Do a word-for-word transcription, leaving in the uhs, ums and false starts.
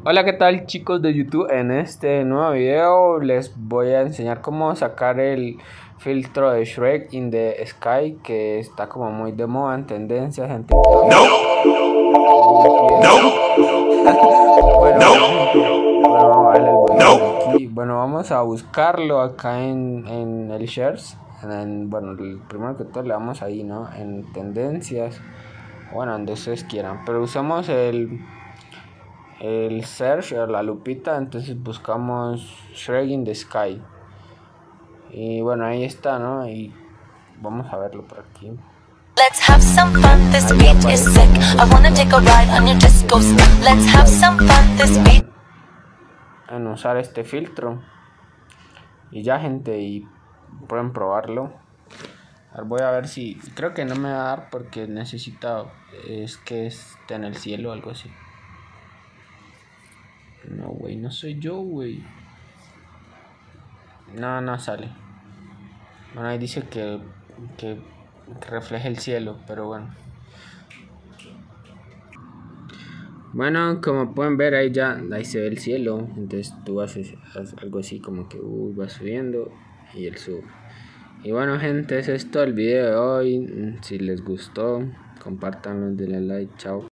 Hola, ¿qué tal chicos de YouTube? En este nuevo video les voy a enseñar cómo sacar el filtro de Shrek in the Sky, que está como muy de moda en tendencias en TikTok. No. bueno, bueno, vale, el volumen aquí. Bueno, vamos a buscarlo acá en, en el Shares. En, bueno, el primero que todo le damos ahí, ¿no? En tendencias. Bueno, donde ustedes quieran. Pero usamos el el search o la lupita, entonces buscamos Shrek in the Sky y bueno, ahí está, ¿no? Y vamos a verlo por aquí. Let's have some fun, this beat is sick. I wanna take a ride on your disco stick. Let's have some fun, this beat. En usar este filtro y ya, gente, y pueden probarlo. Voy a ver si, creo que no me va a dar porque necesita, es que esté en el cielo o algo así. No, güey, no soy yo, güey. No, no sale. Bueno, ahí dice que, que refleje el cielo, pero bueno. Bueno, como pueden ver ahí ya, ahí se ve el cielo. Entonces tú haces, haces algo así como que uh, va subiendo y él sube. Y bueno, gente, eso es todo el video de hoy. Si les gustó, compártanlo, denle like, chao.